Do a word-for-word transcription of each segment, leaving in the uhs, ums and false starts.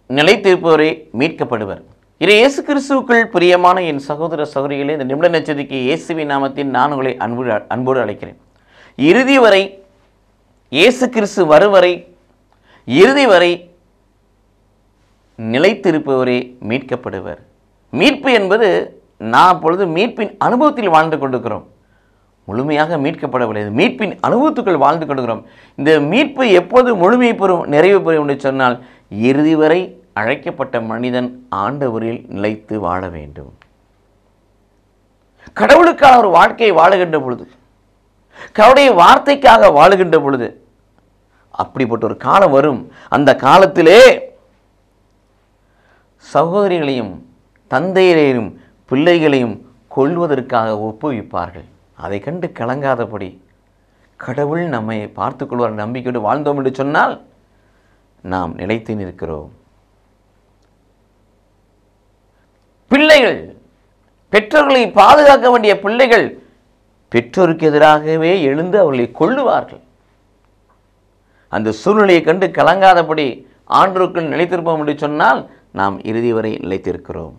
நிலைத்திருப்பவரே மீட்கப்படுவர். இது இயேசு கிறிஸ்துவுக்குள் பிரியமான என் சகோதர சகோதரிகளே, இந்த நிமிட நட்சத்திரக்கு இயேசுவின் நாமத்தில் நான் உங்களை அன்பு அன்போடு அழைக்கிறேன். இறுதி வரை இயேசு கிறிஸ்து வருவரை இறுதி வரை நிலைத்திருப்பவரே மீட்கப்படுவர். மீட்பு என்பது நாம் பொழுது மீட்பின் அனுபவத்தில் வாழ்ந்து கொண்டிருக்கிறோம். முழுமையாக மீட்கப்படவில்லை, மீட்பின் அனுபவத்துக்குள் வாழ்ந்து கொண்டிருக்கிறோம். இந்த மீட்பு எப்போது முழுமை பெறும், நிறைவு பெறும் என்று சொன்னால், இறுதி வரை அழைக்கப்பட்ட மனிதன் ஆண்டவரில் நிலைத்து வாழ வேண்டும். கடவுளுக்கான ஒரு வாழ்க்கையை வாழுகின்ற பொழுது, கடவுளுடைய வார்த்தைக்காக வாழுகின்ற பொழுது, அப்படிப்பட்ட ஒரு காலம் வரும். அந்த காலத்திலே சகோதரிகளையும் தந்தையரையும் பிள்ளைகளையும் கொல்வதற்காக ஒப்புவிப்பார்கள். அதை கண்டு கலங்காதபடி கடவுள் நம்மை பார்த்து கொள்வார் நம்பிக்கையோடு வாழ்ந்தோம் என்று சொன்னால் நாம் நிலைத்து நிற்கிறோம். பிள்ளைகள், பெற்றோர்களை பாதுகாக்க வேண்டிய பிள்ளைகள் பெற்றோருக்கு எதிராகவே எழுந்து அவர்களை கொல்லுவார்கள். அந்த சூழ்நிலையை கண்டு கலங்காதபடி ஆண்டவருக்குள் நிலைத்திருப்போம் என்று சொன்னால் நாம் இறுதி வரை நிலைத்திருக்கிறோம்.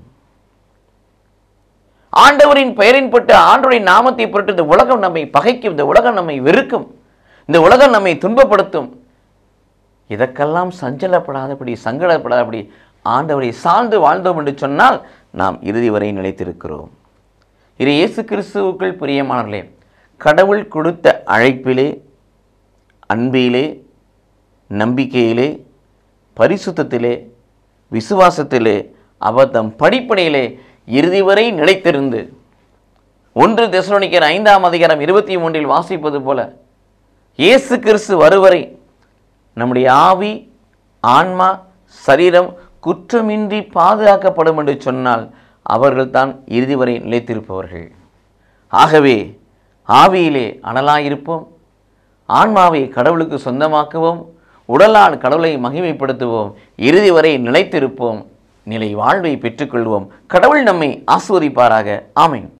ஆண்டவரின் பெயரின் பட்டு ஆண்டவரின் நாமத்தை பொருட்டு இந்த உலகம் நம்மை பகைக்கும், இந்த உலகம் நம்மை வெறுக்கும், இந்த உலகம் நம்மை துன்பப்படுத்தும். இதற்கெல்லாம் சஞ்சலப்படாதபடி சங்கடப்படாதபடி ஆண்டவரை சார்ந்து வாழ்ந்தோம் என்று சொன்னால் நாம் இறுதி வரை நிலைத்திருக்கிறோம். இது இயேசு கிறிஸ்துவுக்குள் பிரியமானவர்களே, கடவுள் கொடுத்த அழைப்பிலே, அன்பிலே, நம்பிக்கையிலே, பரிசுத்தத்திலே, விசுவாசத்திலே, அவர் தம் படிப்பனையிலே இறுதி வரை நிலைத்திருந்து, ஒன்று தெசலோனிக்கர் ஐந்தாம் அதிகாரம் இருபத்தி மூன்றில் வாசிப்பது போல, இயேசு கிறிஸ்து வருவரை நம்முடைய ஆவி, ஆன்மா, சரீரம் குற்றமின்றி பாதுகாக்கப்படும் என்று சொன்னால் அவர்கள்தான் இறுதி வரை நிலைத்திருப்பவர்கள். ஆகவே ஆவியிலே அனலாயிருப்போம், ஆன்மாவை கடவுளுக்கு சொந்தமாக்குவோம், உடலால் கடவுளை மகிமைப்படுத்துவோம், இறுதி வரை நிலைத்திருப்போம், நிலை வாழ்வை பெற்றுக்கொள்வோம். கடவுள் நம்மை ஆசீர்வதிப்பாராக. ஆமென்.